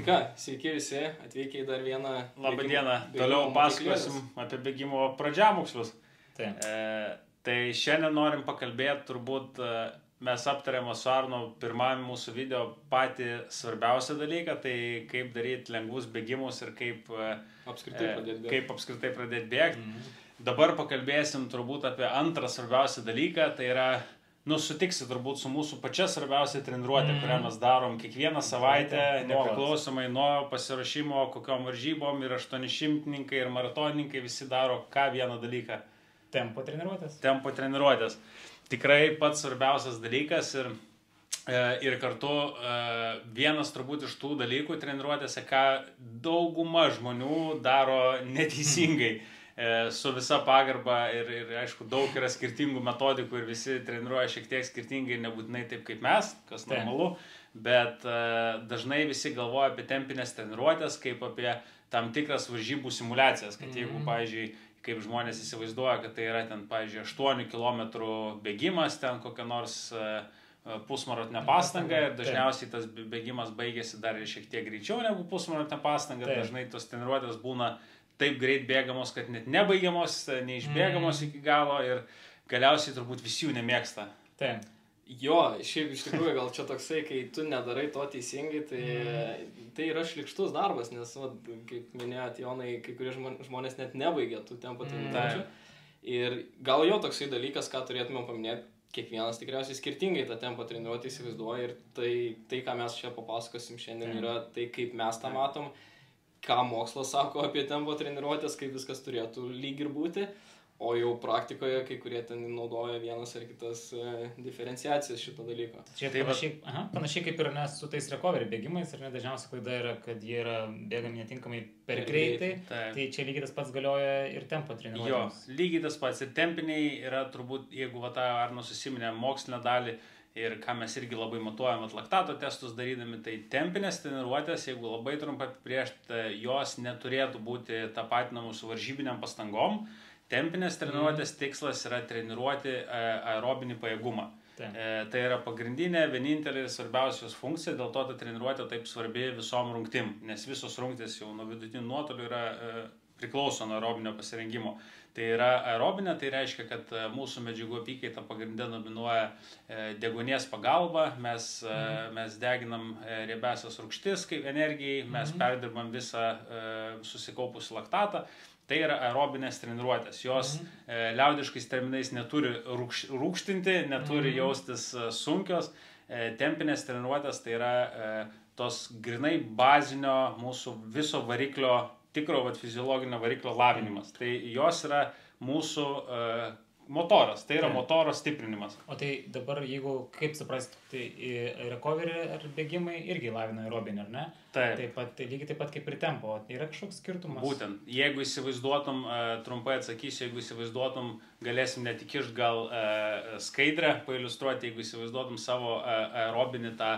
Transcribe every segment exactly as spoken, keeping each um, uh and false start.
ką, sveiki visi, atvykę į dar vieną... Labą dieną, toliau pasakosim apie bėgimo pradžiamokslius. Tai. E, tai šiandien norim pakalbėti, turbūt mes aptarėme su Arnu pirmam mūsų video patį svarbiausią dalyką, tai kaip daryti lengvus bėgimus ir kaip apskritai pradėti bėgti. Kaip apskritai pradėti bėgti. Mhm. Dabar pakalbėsim turbūt apie antrą svarbiausią dalyką, tai yra nu, sutiksi turbūt su mūsų pačia svarbiausia treniruotė, mm. kurią mes darom kiekvieną savaitę, nepriklausomai nuo pasiruošimo, kokiom varžybom, ir aštuonišimtininkai, ir maratonininkai visi daro ką vieną dalyką. Tempo treniruotės. Tempo treniruotės. Tikrai pats svarbiausias dalykas ir, ir kartu vienas turbūt iš tų dalykų treniruotėse, ką dauguma žmonių daro neteisingai. Su visa pagarba ir, ir aišku, daug yra skirtingų metodikų ir visi treniruoja šiek tiek skirtingai ir nebūtinai taip kaip mes, kas normalu, bet uh, dažnai visi galvoja apie tempinės treniruotės kaip apie tam tikras varžybų simulacijas, kad jeigu, pavyzdžiui, kaip žmonės įsivaizduoja, kad tai yra ten, pavyzdžiui, aštuonių kilometrų bėgimas, ten kokia nors uh, pusmaratonė pastanga ir dažniausiai tas bėgimas baigėsi dar ir šiek tiek greičiau negu pusmaratonė pastanga, dažnai tos treniruotės būna taip greit bėgamos, kad net nebaigiamos, neišbėgamos iki galo ir galiausiai turbūt visi jų nemėgsta. Taip. Jo, šiaip iš tikrųjų gal čia toksai, kai tu nedarai to teisingai, tai, mm. tai yra šlykštus darbas, nes, va, kaip minėjot, Jonai, kai kurie žmonės net nebaigia tų tempo treniruočių. Mm. Ir gal jo toksai dalykas, ką turėtume paminėti, kiekvienas tikriausiai skirtingai tą tempo treniruotę įsivaizduoja ir tai, tai, ką mes čia papasakosim šiandien, yra tai, kaip mes tą matom, ką mokslas sako apie tempo treniruotės, kaip viskas turėtų lyg ir būti, o jau praktikoje kai kurie ten naudoja vienas ar kitas e, diferenciacijas šito dalyko. Čia tai panašiai, aha, panašiai kaip ir nes su tais recovery bėgimais, ir ne dažniausiai klaida yra, kad jie yra bėgami netinkamai per greitai, tai čia lygiai tas pats galioja ir tempo treniruotėms. Jo, lygiai tas pats ir tempiniai yra turbūt, jeigu va tą Arno susiminė mokslinę dalį, ir ką mes irgi labai matuojam laktato testus darydami, tai tempinės treniruotės, jeigu labai trumpai apibrėžti, jos neturėtų būti tapatinamos su varžybiniam pastangom. Tempinės treniruotės mm. tikslas yra treniruoti aerobinį pajėgumą. Tai. E, tai yra pagrindinė, vienintelė ir svarbiausios funkcija, dėl to ta treniruotė taip svarbi visom rungtim, nes visos rungtys jau nuo vidutinių nuotolių yra e, priklauso nuo aerobinio pasirengimo. Tai yra aerobinė, tai reiškia, kad mūsų medžiagų apykaita pagrinde dominuoja deguonies pagalba, mes, mm. mes deginam riebiąsias rūgštis kaip energijai, mes mm. perdirbam visą susikaupusį laktatą. Tai yra aerobinės treniruotės. Jos mm. liaudiškais terminais neturi rūkš, rūkštinti, neturi mm. jaustis sunkios. Tempinės treniruotės tai yra tos grinai bazinio mūsų viso variklio tikro vat, fiziologinio variklio lavinimas. Tai jos yra mūsų uh, motoras, tai yra motoro stiprinimas. O tai dabar, jeigu, kaip suprasti, tai recovery ar bėgimai irgi lavina aerobinį, ar ne? Taip. Taip pat, tai lygiai taip pat kaip ir tempo. Tai yra kažkoks skirtumas? Būtent. Jeigu įsivaizduotum, uh, trumpai atsakysiu, jeigu įsivaizduotum, galėsim net įkišt gal uh, skaidrę pailiustruoti, jeigu įsivaizduotum savo uh, aerobinį tą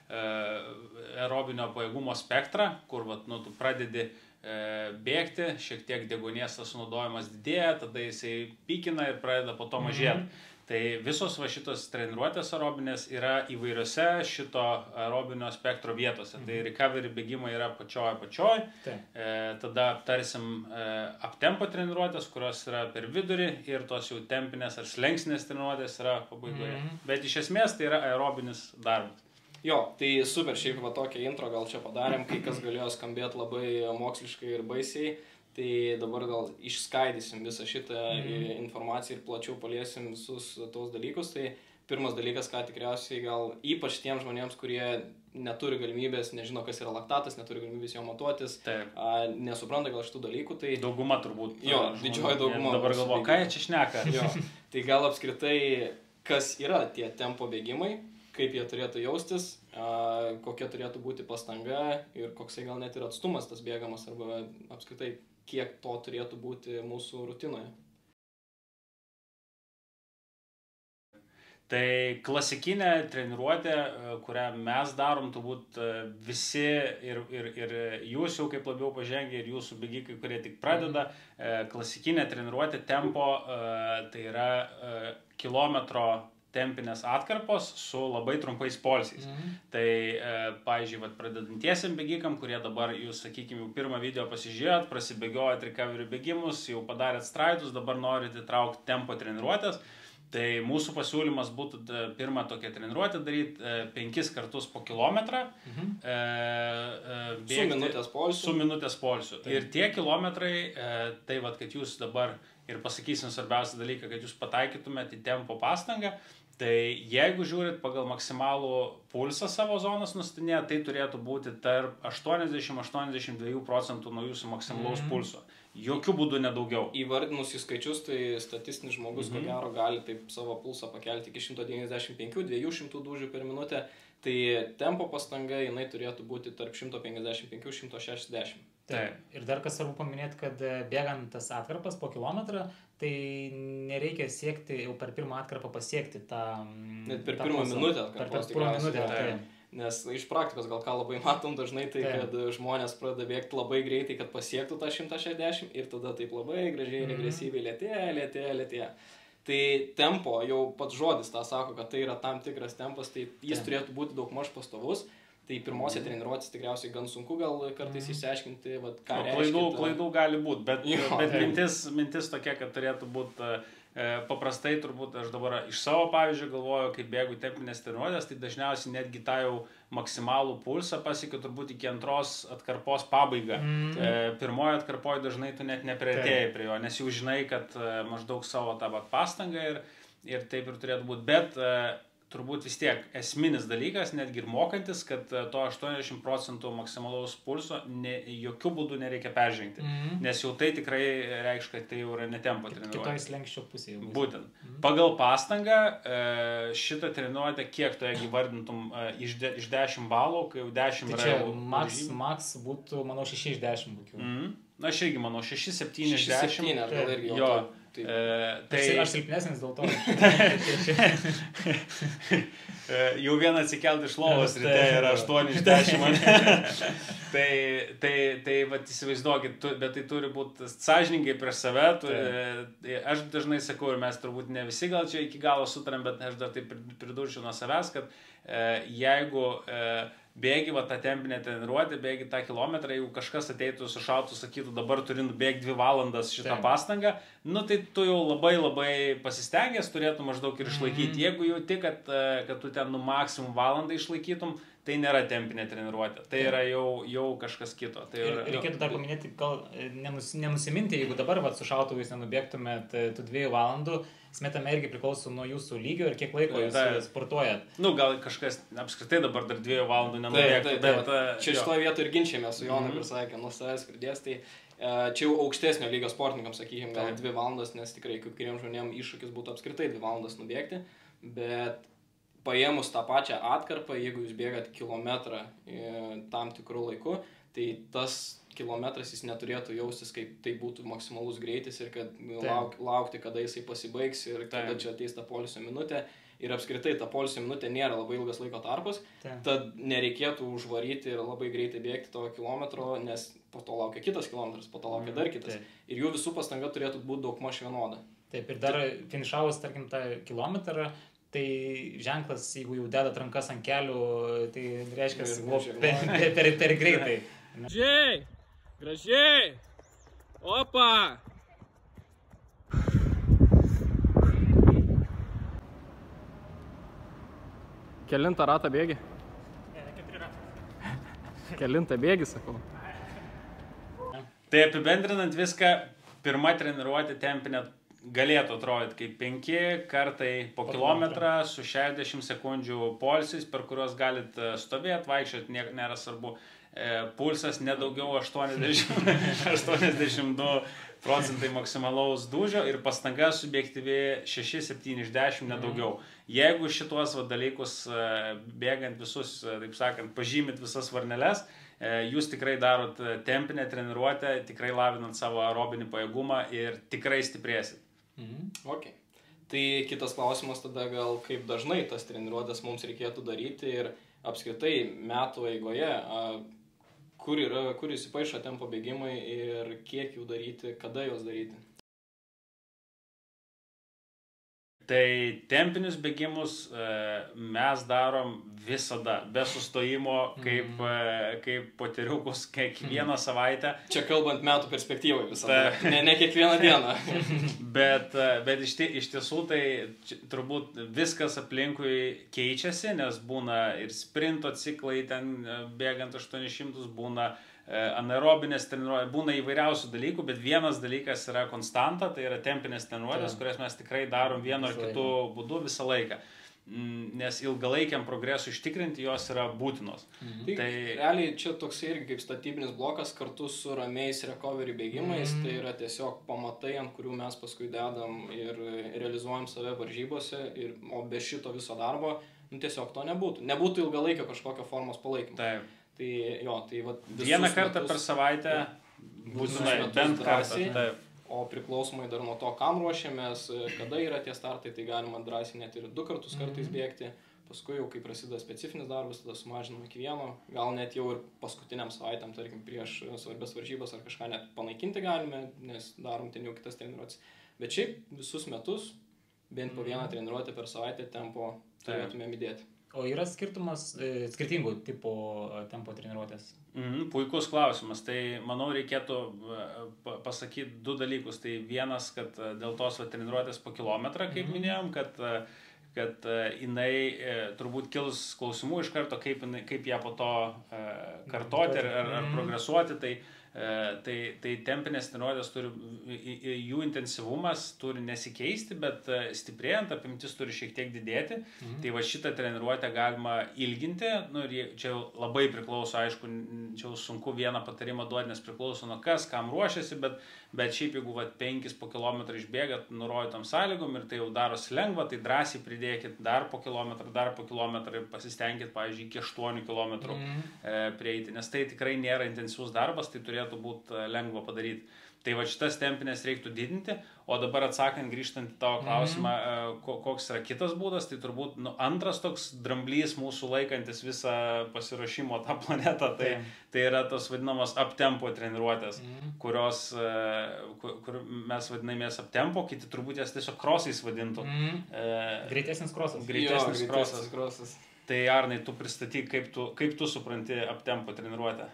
uh, aerobinio pajėgumo spektrą, kur vat, nu, tu pradedi bėgti, šiek tiek deguonies tas sunaudojimas didėja, tada jisai pykina ir pradeda po to mažėti. Mm-hmm. Tai visos va šitos treniruotės aerobinės yra įvairiose šito aerobinio spektro vietose. Mm-hmm. Tai recovery bėgimai yra pačioj pačioj. E, tada aptarsim e, aptempo treniruotės, kurios yra per vidurį ir tos jau tempinės ar slengsnės treniruotės yra pabaigoje. Mm-hmm. Bet iš esmės tai yra aerobinis darbas. Jo, tai super, šiaip va tokią intro gal čia padarėm, kai kas galėjo skambėti labai moksliškai ir baisiai, tai dabar gal išskaidysim visą šitą mm. informaciją ir plačiau paliesim visus tos dalykus. Tai pirmas dalykas, ką tikriausiai gal ypač tiems žmonėms, kurie neturi galimybės, nežino, kas yra laktatas, neturi galimybės jo matuotis, a, nesupranta gal šitų dalykų, tai... Dauguma turbūt. Jo, didžioji dauguma. Dabar galvo, ką jie čia šneka. Jo, tai gal apskritai, kas yra tie tempo bėgimai, kaip jie turėtų jaustis, a, kokia turėtų būti pastanga ir koksai gal net ir atstumas tas bėgamas arba apskritai kiek to turėtų būti mūsų rutinoje. Tai klasikinė treniruotė, kurią mes darom, turbūt visi ir, ir, ir jūs jau kaip labiau pažengę ir jūsų bėgikai, kurie tik pradeda, klasikinė treniruotė tempo, tai yra kilometro tempinės atkarpos su labai trumpais polsiais. Mhm. Tai, e, pavyzdžiui, vat, pradedantiesiam bėgikam, kurie dabar jūs, sakykime, jau pirmą video pasižiūrėjot, prasibėgiojot recovery bėgimus, jau padarėt straidus, dabar norit įtraukti tempo treniruotės. Tai mūsų pasiūlymas būtų pirmą tokią treniruotę daryti e, penkis kartus po kilometrą. Mhm. E, e, bėgti, su minutės polsiu. Su minutės polsiu. Ir tie kilometrai, e, tai vad, kad jūs dabar, ir pasakysim svarbiausią dalyką, kad jūs pataikytumėte į tempo pastangą, tai jeigu žiūrit pagal maksimalų pulsą savo zonas nustatinėje, tai turėtų būti tarp aštuoniasdešimt iki aštuoniasdešimt dviejų procentų nuo jūsų maksimalaus mm-hmm. pulso. Jokių būdų nedaugiau. Įvardinus į skaičius, tai statistinis žmogus, mm-hmm. ko gero, gali taip savo pulsą pakelti iki šimto devyniasdešimt penkių iki dviejų šimtų dūžių per minutę. Tai tempo pastanga, jinai turėtų būti tarp šimto penkiasdešimt penkių ir šimto šešiasdešimt. Taip. Ir dar kas svarbu paminėti, kad bėgant tas atkarpas po kilometrą, tai nereikia siekti jau per pirmą atkarpą pasiekti tą... Net per pirmą minutę atkarpos. Per pirmą minutę, tai. Nes iš praktikos gal ką labai matom dažnai, tai taip. Kad žmonės pradeda bėgti labai greitai, kad pasiektų tą šimtą šešiasdešimt ir tada taip labai gražiai, mm-hmm. regresyviai lėtėja, lėtėja, lėtėja. Tai tempo, jau pats žodis tą sako, kad tai yra tam tikras tempas, tai jis taip. Turėtų būti daugmaž pastovus. Tai pirmose mm. treniruotės tikriausiai gan sunku gal kartais mm. išsiaiškinti, vat, ką no, reiškia. Klaidų, ta... klaidų gali būti, bet, jo, bet mintis, mintis tokia, kad turėtų būti e, paprastai, turbūt aš dabar iš savo pavyzdžio galvoju, kai bėgu tempinės treniruotės, tai dažniausiai netgi tą jau maksimalų pulsą pasiekiu turbūt iki antros atkarpos pabaigą. Mm. E, pirmojo atkarpoje dažnai tu net nepriartėjai prie jo, nes jau žinai, kad e, maždaug savo tą pastangą ir, ir taip ir turėtų būti. Bet e, turbūt vis tiek esminis dalykas, netgi ir mokantis, kad to aštuoniasdešimt procentų maksimalaus pulso ne, jokių būdų nereikia peržengti. Mm-hmm. Nes jau tai tikrai reikš, kad tai jau yra netempo treniruotė. Kitoj slenksčio pusėje. Būtent. Mm-hmm. Pagal pastangą šitą treniruotę, kiek tu jeigu vardintum iš, de, iš dešimt balų, kai jau dešimt tai yra... Čia max, max būtų, manau, šeši iš dešimt. Mm-hmm. Na, aš irgi manau, šeši septyni iš dešimt. šeši septyni, gal irgi jau. Jo. Tai... E, tai... Aš, aš silpnesnis dėl to. Jau vieną atsikelti iš lovos ryte yra aštuoni iš dešimt. tai, tai, tai vat, įsivaizduokit, tu, bet tai turi būti sąžiningai prieš save. Tu, e, aš dažnai sakau, ir mes turbūt ne visi gal čia iki galo sutaram, bet aš dar taip pridurčiau nuo savęs, kad e, jeigu e, bėgi va tą tempinę treniruotę, bėgi tą kilometrą, jeigu kažkas ateitų, sušautų, sakytų, dabar turi nubėgti dvi valandas šitą Taip. pastangą, nu tai tu jau labai labai pasistengęs turėtų maždaug ir išlaikyti. Mm-hmm. Jeigu jau tik, kad, kad tu ten nu maksimum valandą išlaikytum, tai nėra tempinė treniruotė, tai Taip. yra jau, jau kažkas kito. Tai yra, reikėtų dar paminėti, gal nenus, nenusiminti, jeigu dabar va, su šautuvais nenubėgtumėt tų dviejų valandų, smetame irgi priklauso nuo jūsų lygio ir kiek laiko jūs tai, sportuojat. Nu, gal kažkas apskritai dabar dar dviejų valandų nenubėgtų, tai, tai, bet... Tai, čia šitoje vietoje ir ginčiame su Jonu, mm-hmm. ir sakė, nuo savęs pridės, tai čia jau aukštesnio lygio sportininkams, sakykime, gal tai. dvi valandas, nes tikrai kai kuriems žmonėms iššūkis būtų apskritai dvi valandas nubėgti, bet paėmus tą pačią atkarpą, jeigu jūs bėgat kilometrą tam tikrų laiku, tai tas kilometras jis neturėtų jaustis, kaip tai būtų maksimalus greitis ir kad lauk, laukti, kada jisai pasibaigs ir kada Taip. Čia ateis ta poilsio minutė. Ir apskritai ta poilsio minutė nėra labai ilgas laiko tarpas, Taip. Tad nereikėtų užvaryti ir labai greitai bėgti to kilometro, nes po to laukia kitas kilometras, po to laukia dar kitas. Taip. Ir jų visų pastanga turėtų būti daugmaž vienoda. Taip, ir dar finišavus, tarkim, tą kilometrą, tai ženklas, jeigu jau dedat rankas ant kelių, tai reiškia, kad per, per, per, per greitai. Gražiai! Gražiai! Opa! Kelintą ratą bėgi? Ne, keturi ratai. Kelintą bėgi, sakau. Tai apibendrinant viską, pirma treniruotė tempinė galėtų atrodyti kaip penki kartai po kilometrą su šešiasdešimt sekundžių poilsiais, per kuriuos galit stovėti, vaikščioti, nėra svarbu. Pulsas nedaugiau aštuoniasdešimt, aštuoniasdešimt du procentai maksimalaus dūžio ir pastanga subjektyvi šeši septyni iš dešimt nedaugiau. Jeigu šituos va, dalykus bėgant visus, taip sakant, pažymit visas varneles, jūs tikrai darot tempinę treniruotę, tikrai lavinant savo aerobinį pajėgumą ir tikrai stiprėsit. Mhm. Okay. Tai kitas klausimas tada gal kaip dažnai tas treniruotės mums reikėtų daryti ir apskritai metų eigoje, kur yra, kur įsipaišo tempo bėgimai ir kiek jų daryti, kada juos daryti. Tai tempinius bėgimus mes darom visada, be sustojimo, kaip, mm. kaip poteriukus kiekvieną savaitę. Čia kalbant metų perspektyvai visada, Ta. ne, ne kiekvieną dieną. bet bet iš, iš tiesų tai turbūt viskas aplinkui keičiasi, nes būna ir sprinto ciklai, ten bėgant aštuonis šimtus, būna anaerobinės treniruotės, būna įvairiausių dalykų, bet vienas dalykas yra konstanta, tai yra tempinės treniruotės, kurias mes tikrai darom vienu ar kitu būdu visą laiką, nes ilgalaikiam progresui ištikrinti jos yra būtinos. Mhm. Tai, tai realiai čia toks irgi kaip statybinis blokas kartu su ramiais recovery bėgimais, mhm. tai yra tiesiog pamatai, ant kurių mes paskui dedam ir realizuojam save varžybose, ir, o be šito viso darbo nu, tiesiog to nebūtų. Nebūtų ilgalaikio kažkokio formos palaikymo. Taip. Tai jo, tai va, vieną kartą metus, per savaitę būtinai, bent drąsiai, o priklausomai dar nuo to, kam ruošiamės, kada yra tie startai, tai galima drąsiai net ir du kartus kartais bėgti, paskui jau kai prasideda specifinis darbas, tada sumažinam iki vieno, gal net jau ir paskutiniam savaitėm, tarkim, prieš svarbias varžybas ar kažką net panaikinti galime, nes darom ten jau kitas treniruotės, bet šiaip visus metus, bent po vieną treniruotę per savaitę tempo turėtumėm įdėti. O yra skirtumas, e, skirtingų tipo tempo treniruotės? Mm, puikus klausimas. Tai, manau, reikėtų pasakyti du dalykus. Tai vienas, kad dėl tos va, treniruotės po kilometrą, kaip mm-hmm. minėjom, kad, kad jinai e, turbūt kils klausimų iš karto, kaip, jinai, kaip ją po to e, kartoti ar, ar, ar progresuoti. Tai, e, tai, tai tempinės treniruotės turi, jų intensyvumas turi nesikeisti, bet stiprėjant apimtis turi šiek tiek didėti. Mhm. Tai va šitą treniruotę galima ilginti. Nu, ir čia labai priklauso, aišku, čia sunku vieną patarimą duoti, nes priklauso nuo kas, kam ruošiasi, bet, bet šiaip jeigu va, penkis po kilometrą išbėgat nurodytom sąlygom ir tai jau darosi lengva, tai drąsiai pridėkit dar po kilometrą, dar po kilometrą ir pasistengit, pavyzdžiui, iki aštuonių kilometrų mhm. e, prieiti, nes tai tikrai nėra intensyvus darbas, tai turėtų būti lengva padaryti. Tai va šitas tempinės reiktų didinti, o dabar atsakant, grįžtant į tavo klausimą, mm-hmm. koks yra kitas būdas, tai turbūt nu, antras toks dramblys mūsų laikantis visą pasiruošimo tą planetą, tai, mm. tai yra tos vadinamos uptempo treniruotės, mm. kurios, kur, kur mes vadinamės uptempo, kiti turbūt jas tiesiog krosais vadintų. Mm. E, greitesnis krosas. Greitesnis jo, krosas. krosas. Tai Arnai, tu pristatyk, kaip tu, kaip tu supranti uptempo treniruotę.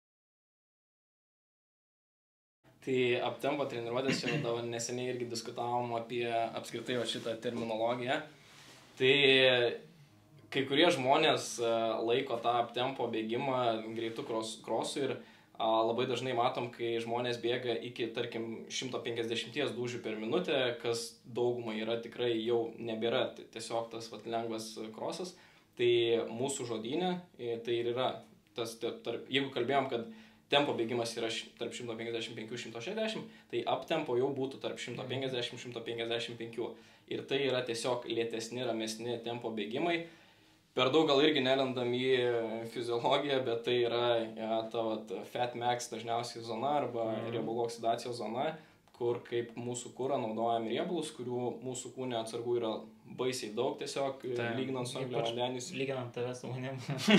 Tai uptempo treniruotės, čia dabar neseniai irgi diskutavom apie apskritai šitą terminologiją. Tai kai kurie žmonės laiko tą uptempo bėgimą greitų krosų ir a, labai dažnai matom, kai žmonės bėga iki, tarkim, šimto penkiasdešimties dūžių per minutę, kas daugumai yra tikrai jau nebėra tiesiog tas vat, lengvas krosas. Tai mūsų žodyne tai ir yra tas, tarp, jeigu kalbėjom, kad tempo bėgimas yra tarp šimto penkiasdešimt penki - šimto šešiasdešimt, tai uptempo jau būtų tarp šimto penkiasdešimt - šimto penkiasdešimt penki. Ir tai yra tiesiog lėtesni, ramesni tempo bėgimai. Per daug gal irgi nelendam į fiziologiją, bet tai yra ja, ta vat, fat max dažniausiai zona arba mm. riebalų oksidacijos zona, kur kaip mūsų kūrą naudojam riebalus, kurių mūsų kūne atsargų yra baisiai daug tiesiog, tai, lyginant su angliavandeniais. Lyginant tave su manim.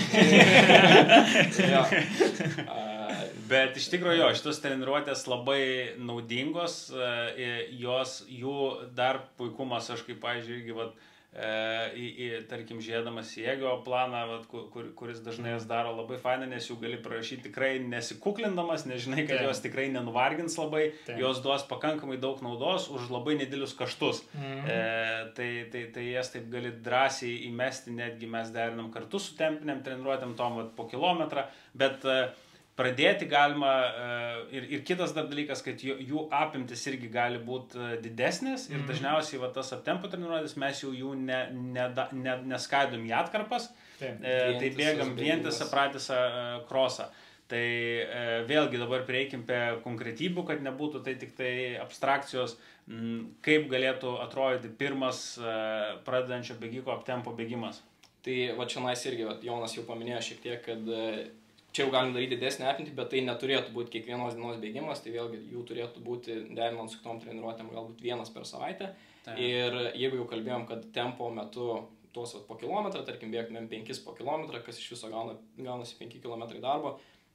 ja. Bet iš tikrųjų jo, šitos treniruotės labai naudingos, jos, jų dar puikumas, aš kaip, pavyzdžiui, irgi, vat, į, į, tarkim, žiūrėdamas į ego planą, vat, kur, kuris dažnai jas daro labai faina, nes jų gali parašyti tikrai nesikuklindamas, nežinai, kad Taip. Jos tikrai nenuvargins labai, Taip. Jos duos pakankamai daug naudos už labai nedėlius kaštus. Mhm. E, tai, tai, tai jas taip gali drąsiai įmesti, netgi mes derinam kartu su tempinėm treniruotėm tom vat, po kilometrą, bet pradėti galima ir, ir kitas dar dalykas, kad jų, jų apimtis irgi gali būti didesnės ir dažniausiai va, tas uptempo treniruotės mes jau jų ne, ne, ne, neskaidom į atkarpas, Taip, e, tai bėgam vientisą pratisą krosą. Tai e, vėlgi dabar prieikim prie konkretybių, kad nebūtų tai tik tai abstrakcijos, m, kaip galėtų atrodyti pirmas e, pradedančio bėgiko uptempo bėgimas. Tai va čia nais irgi, va, Jonas jau paminėjo šiek tiek, kad čia jau galim daryti didesnį apimtį, bet tai neturėtų būti kiekvienos dienos bėgimas, tai vėlgi jų turėtų būti derinant su kitom treniruotėm galbūt vienas per savaitę. Tai. Ir jeigu jau kalbėjom, kad tempo metu tuos vat, po kilometrą, tarkim, bėgtumėm penkis po kilometrą, kas iš viso gauna, gaunasi penki kilometrai darbo,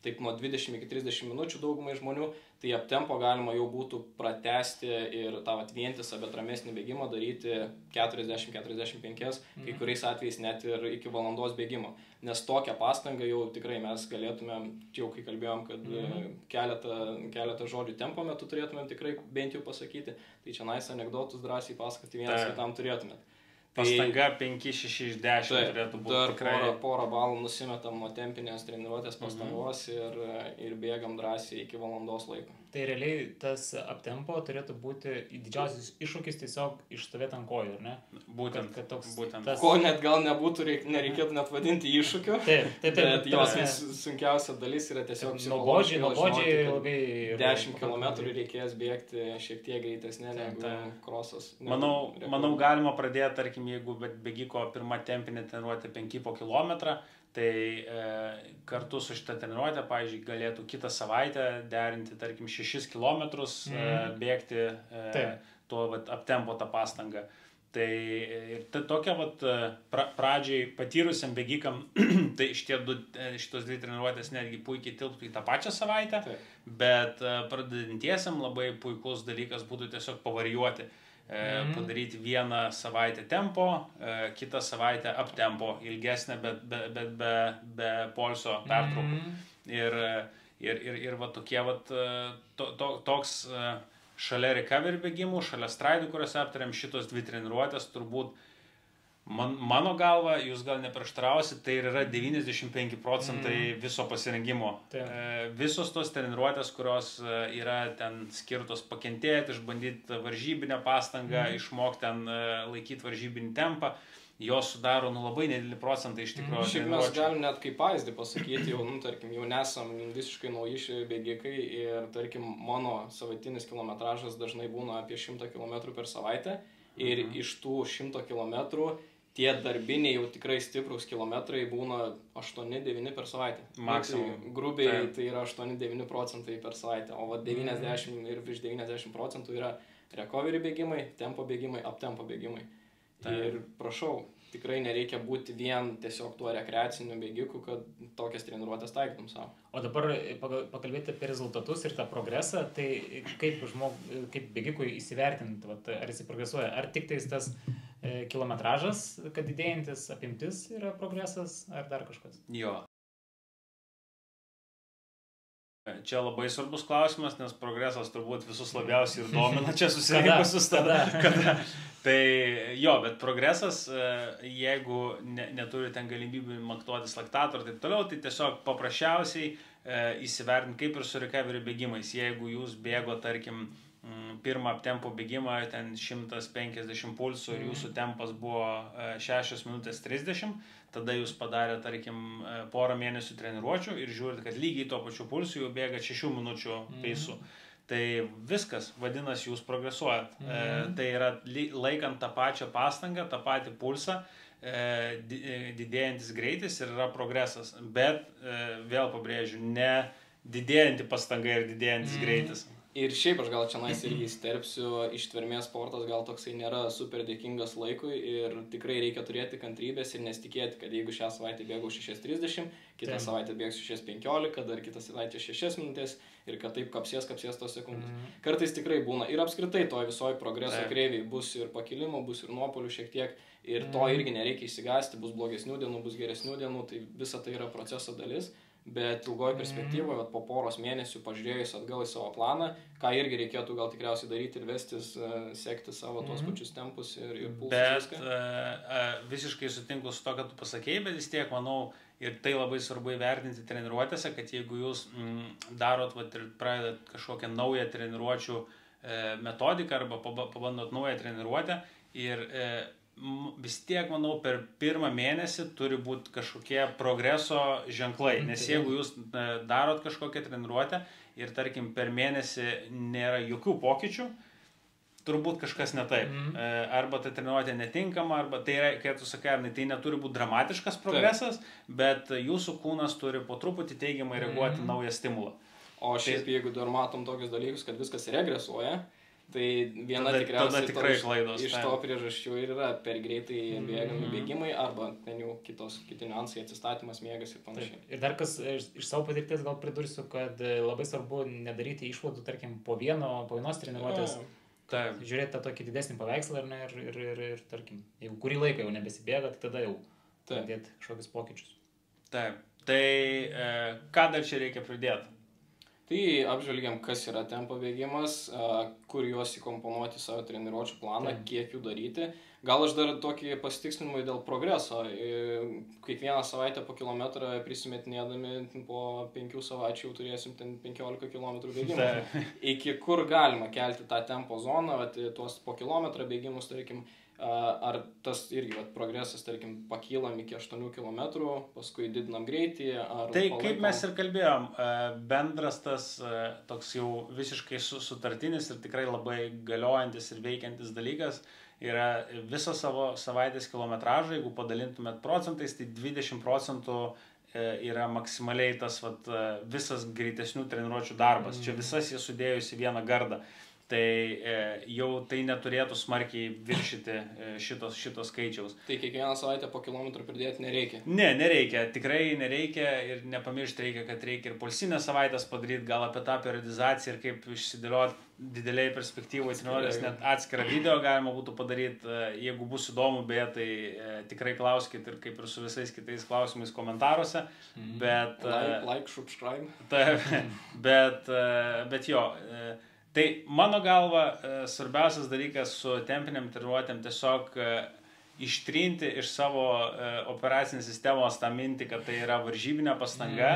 taip nuo dvidešimt iki trisdešimt minučių daugumai žmonių, tai aptempo galima jau būtų pratesti ir tą vat vientisą, bet ramesnį bėgimą daryti keturiasdešimt keturiasdešimt penki, mm. kai kuriais atvejais net ir iki valandos bėgimo. Nes tokią pastangą jau tikrai mes galėtumėm, jau kai kalbėjom, kad mm. keletą, keletą žodžių tempo metu turėtumėm tikrai bent jau pasakyti, tai čia nais anekdotus drąsiai pasakoti vienas kitam turėtumėt. Pastanga penki šeši iš dešimt tai, turėtų būti. Dar tikrai... porą, porą balų nusimetam nuo tempinės treniruotės pastangos mm-hmm. ir, ir bėgam drąsiai iki valandos laiko. Tai realiai tas aptempo turėtų būti didžiausias iššūkis tiesiog išstovėti ant kojų, ar ne? Būtent. Kad, kad toks, būtent. Tas... Ko net gal nebūtų, reik, nereikėtų net vadinti iššūkiu. Taip, taip, taip. Bet jos ne... sunkiausia dalis yra tiesiog psichologiškai. Nuobodžiai ilgai. dešimt kilometrų reikės bėgti šiek tiek greitesnė negu krosas. Manau, manau, galima pradėti, tarkim, jeigu bėgiko pirma tempinė treniruotė penki po kilometrą, tai e, kartu su šitą treniruotę, pavyzdžiui, galėtų kitą savaitę derinti, tarkim, šešis kilometrus mm. e, bėgti e, tuo vat, aptempo tą pastangą. Tai ir ta, tokia vat, pra, pradžiai patyrusiam bėgikam, tai šitie du, šitos dvi treniruotės netgi puikiai tilptų į tą pačią savaitę, Taip. bet e, pradedantiesiam labai puikus dalykas būtų tiesiog pavarijuoti. Mm. padaryti vieną savaitę tempo, kitą savaitę aptempo, ilgesnę, bet be, be, be, be polsio pertraukų. Mm. Ir, ir, ir, ir va tokie va to, to, toks šalia recovery bėgimų, šalia straidų, kuriuose aptariam šitos dvi treniruotės, turbūt man, mano galva, jūs gal neprieštarausit, tai yra devyniasdešimt penki procentai mm. viso pasirengimo. E, visos tos treniruotės, kurios yra ten skirtos pakentėti, išbandyti varžybinę pastangą, mm. išmokti ten laikyti varžybinį tempą, jos sudaro nu, labai nedidelį procentą iš tikrųjų. Mm. Šiaip mes galim net kaip pavyzdį pasakyti, jau, nu, tarkim, jau nesam visiškai nauji bėgikai ir, tarkim, mano savaitinis kilometražas dažnai būna apie šimtą kilometrų per savaitę ir mm. iš tų šimto kilometrų tie darbiniai jau tikrai stiprus kilometrai būna aštuoni devyni per savaitę. Maksimum. Tai grubiai tai, tai yra aštuoni devyni procentai per savaitę, o va devyniasdešimt mm. ir virš devyniasdešimt procentų yra recovery bėgimai, tempo bėgimai, aptempo bėgimai. Tai. Ir prašau, tikrai nereikia būti vien tiesiog tuo rekreaciniu bėgiku, kad tokias treniruotės taikytum savo. O dabar pakalbėti apie rezultatus ir tą progresą, tai kaip, žmog, kaip bėgikui įsivertinti, vat, ar jis progresuoja, ar tik tais tas e, kilometražas, kad didėjantis apimtis yra progresas, ar dar kažkas? Jo. Čia labai svarbus klausimas, nes progresas turbūt visus labiausiai ir domina čia susirinkusius tada. Kada. Tai jo, bet progresas, jeigu ne, neturi ten galimybių matuotis laktato ir taip toliau, tai tiesiog paprasčiausiai e, įsivertinti kaip ir su recovery bėgimais. Jeigu jūs bėgo, tarkim, pirmą tempo bėgimą, ten šimtas penkiasdešimt pulsų ir jūsų tempas buvo šešios minutės trisdešimt, tada jūs padarė, tarkim, porą mėnesių treniruočių ir žiūrit, kad lygiai to pačiu pulsu jau bėga šešių minučių peisu. Mm. Tai viskas, vadinasi, jūs progresuojat. Mm. E, tai yra laikant tą pačią pastangą, tą patį pulsą, e, didėjantis greitis ir yra progresas. Bet, e, vėl pabrėžiu, ne didėjanti pastanga ir didėjantis mm. greitis. Ir šiaip aš gal čia nais irgi įsterpsiu, ištvermės sportas gal toksai nėra super dėkingas laikui ir tikrai reikia turėti kantrybės ir nesitikėti, kad jeigu šią savaitę bėgau šešios trisdešimt, kitą Taip. savaitę bėgsiu šešios penkiolika, dar kitą savaitę šešias minutės ir kad taip kapsės, kapsės tos sekundės. Mm. Kartais tikrai būna ir apskritai toj visoji progreso kreivėj bus ir pakilimo, bus ir nuopolių šiek tiek ir to irgi nereikia išsigąsti, bus blogesnių dienų, bus geresnių dienų, tai visa tai yra proceso dalis. Bet ilgoje perspektyvoje, mm. po poros mėnesių pažiūrėjus atgal į savo planą, ką irgi reikėtų gal tikriausiai daryti ir vestis, uh, sekti savo mm. tos pačius tempus ir, ir pulsus. Bet uh, uh, visiškai sutinku su to, kad tu pasakėjai, bet vis tiek manau, ir tai labai svarbu įvertinti treniruotėse, kad jeigu jūs mm, darot vat, ir pradedat kažkokią naują treniruočių e, metodiką arba pabandot naują treniruotę ir e, vis tiek, manau, per pirmą mėnesį turi būti kažkokie progreso ženklai, nes jeigu jūs darot kažkokią treniruotę ir, tarkim, per mėnesį nėra jokių pokyčių, turbūt kažkas ne taip. Mm. Arba ta treniruotė netinkama, arba tai yra, kai tu sakai, tai neturi būti dramatiškas progresas, taip. Bet jūsų kūnas turi po truputį teigiamai reaguoti mm. naują stimulą. O šiaip, tai... jeigu dar matom tokius dalykus, kad viskas regresuoja, Tai viena tada, tikriausiai tada tikrai to, klaidos. iš to priežasčių ir yra per greitai bėgami mm-hmm. bėgimai arba ten jau kitos, kiti niuansai, atsistatymas, miegas ir panašiai. Taip. Ir dar kas iš, iš savo patirties gal pridursiu, kad labai svarbu nedaryti išvadų, tarkim, po vieno, po vienos treniruotės. Taip. Žiūrėti tą tokį didesnį paveikslą ir, ir, ir, ir, ir, tarkim, jeigu kurį laiką jau nebesibėga, tai tada jau pradėti kažkokius pokyčius. Taip. Tai e, ką dar čia reikia pridėti? Tai apžvelgiam, kas yra tempo bėgimas, kur juos įkomponuoti savo treniruočių planą, Taip. Kiek jų daryti. Gal aš dar tokį pasitikslinimą dėl progreso. Kiekvieną savaitę po kilometrą prisimetinėdami po penkių savaičių jau turėsim ten penkiolika kilometrų bėgimų. Iki kur galima kelti tą tempo zoną, vat, tuos po kilometrą bėgimus, tarkim, ar tas irgi vat, progresas, tarkim, pakylam iki aštuonių kilometrų, paskui didinam greitį. Ar tai palaikom... kaip mes ir kalbėjom, bendras tas toks jau visiškai sutartinis ir tikrai labai galiojantis ir veikiantis dalykas yra visą savo savaitės kilometražą, jeigu padalintumėt procentais, tai dvidešimt procentų yra maksimaliai tas vat, visas greitesnių treniruočių darbas. Mm. Čia visas jie sudėjus į vieną gardą. Tai e, jau tai neturėtų smarkiai viršyti e, šitos, šitos skaičiaus. Tai kiekvieną savaitę po kilometrą pridėti nereikia? Ne, nereikia. Tikrai nereikia ir nepamiršti reikia, kad reikia ir pulsinės savaitės padaryti, gal apie tą periodizaciją ir kaip išsidėlioti dideliai perspektyvoje treniruotės, net atskirą video galima būtų padaryti. Jeigu bus įdomu, beje, tai e, tikrai klauskit ir kaip ir su visais kitais klausimais komentaruose. Mm-hmm. Bet, like, like, subscribe. Ta, bet, bet jo... Tai mano galva svarbiausias dalykas su tempiniam treniruotėm tiesiog ištrinti iš savo operacinės sistemos tą mintį, kad tai yra varžybinė pastanga,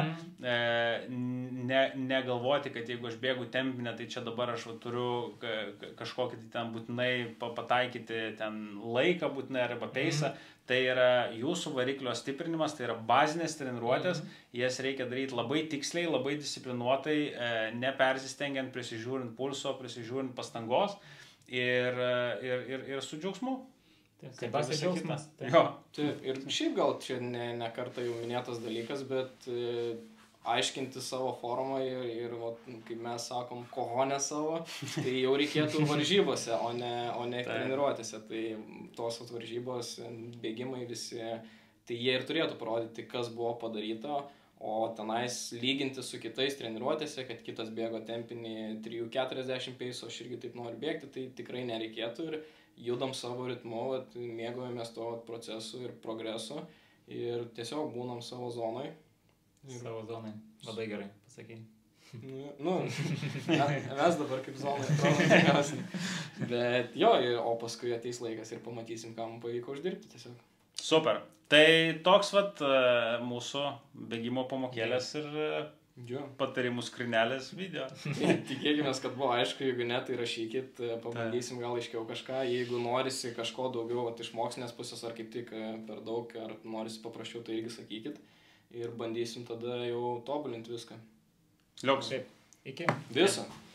mm. ne, negalvoti, kad jeigu aš bėgu tempinę, tai čia dabar aš turiu kažkokį ten būtinai pataikyti ten laiką būtinai arba peisą. Mm. Tai yra jūsų variklio stiprinimas, tai yra bazinės treniruotės, mm-hmm. jas reikia daryti labai tiksliai, labai disciplinuotai, nepersistengiant, prisižiūrint pulso, prisižiūrint pastangos ir, ir, ir, ir su džiaugsmu. Taip, kaip pas džiaugsmas. Taip, ir šiaip gal čia ne, ne kartą jau minėtas dalykas, bet e, aiškinti savo formą ir, ir va, kaip mes sakom, kohonę savo, tai jau reikėtų varžybose, o ne, o ne treniruotėse. Tai tos varžybos, bėgimai visi, tai jie ir turėtų parodyti, kas buvo padaryta, o tenais lyginti su kitais treniruotėse, kad kitas bėgo tempinį trijų keturiasdešimt peiso, aš irgi taip noriu bėgti, tai tikrai nereikėtų ir judam savo ritmu, vat, mėgaujamės to procesu ir progresu ir tiesiog būnam savo zonai. Ir... Savo zonai. Labai gerai, pasakei. Nu, mes dabar kaip zonai atrodo. Bet jo, o paskui ateis laikas ir pamatysim, ką mums pavyko uždirbti tiesiog. Super. Tai toks vat mūsų bėgimo pamokėlės ir jo. Patarimų skrinelės video. Tikėkime, kad buvo aišku, jeigu ne, tai rašykit, pabandysim gal aiškiau kažką. Jeigu norisi kažko daugiau vat, iš mokslinės pusės ar kaip tik per daug, ar norisi paprasčiau, tai irgi sakykit. Ir bandysim tada jau tobulinti viską. Liuks. Taip. Iki. Visą.